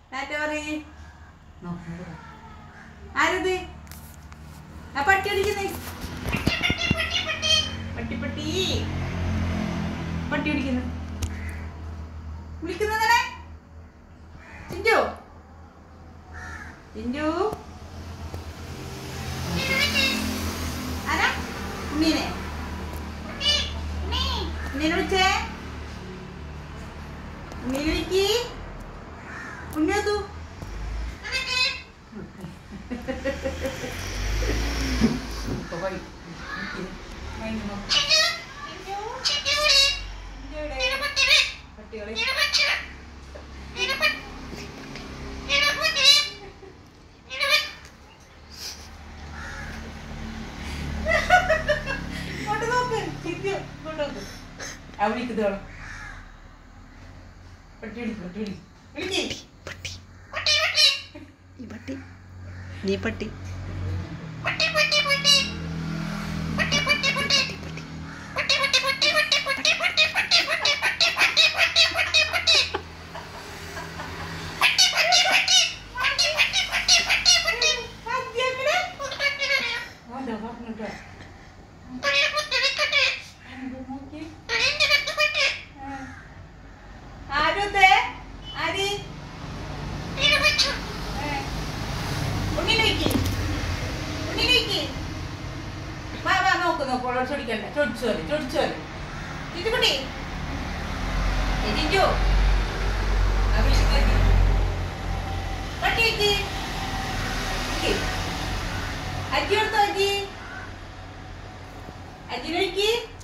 ടാറ്റ പറയ്. ആരത്? ആ പട്ടി ഓടിക്കുന്നേ. പട്ടി പട്ടി പട്ടി ഓടിക്കുന്നു. വിളിക്കുന്നതേ ചിഞ്ചു. ചിഞ്ചു ആരാ? ഉണ്ണീനെ. ഉണ്ണീനെ വിളിച്ചേ. ഉണ്ണീനെ വിളിക്ക്. ഉണ്ണിയതു വിളിക്കുന്നോളൂ. പട്ടി വിളിക്കും. പട്ടി വിളിക്ക്. നീ പട്ടി അജി